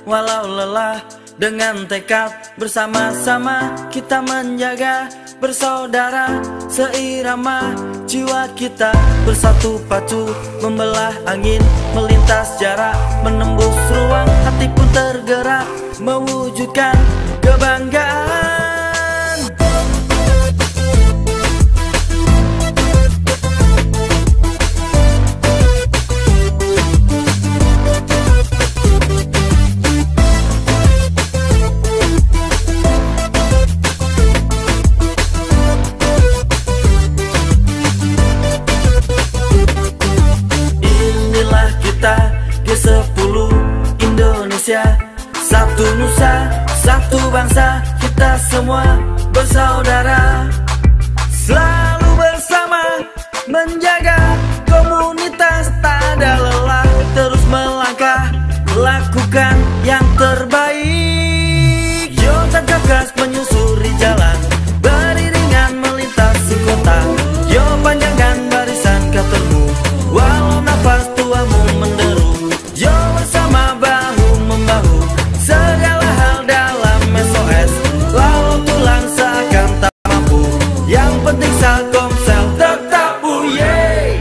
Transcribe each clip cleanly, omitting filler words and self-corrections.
walau lelah. Dengan tekad bersama-sama kita menjaga, bersaudara seirama. Jiwa kita bersatu pacu, membelah angin, melintas jarak, menembus ruang, hati pun tergerak, mewujudkan kebanggaan. G10 Indonesia, satu nusa, satu bangsa, kita semua bersaudara. Selalu bersama, menjaga komunitas, tak ada lelah, terus melangkah, lakukan yang terbaik. Yo tancap gas menyusuri jalan, beriringan melintasi kota. Yo panjangkan barisan katermu, walau nafas tuamu menderu. Yo bersama bahu-membahu, segala hal dalam SOS. Walau tulang seakan tak mampu, yang penting Telkomsel tetap uye.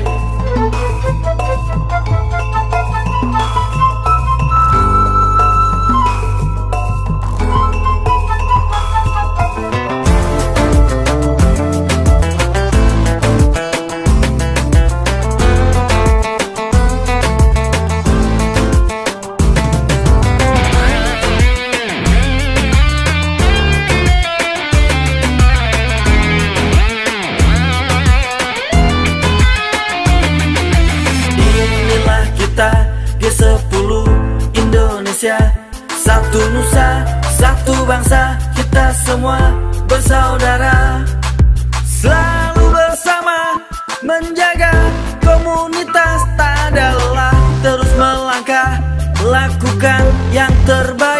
G10 Indonesia, satu nusa, satu bangsa, kita semua bersaudara. Selalu bersama, menjaga komunitas, tak ada lelah, terus melangkah, lakukan yang terbaik.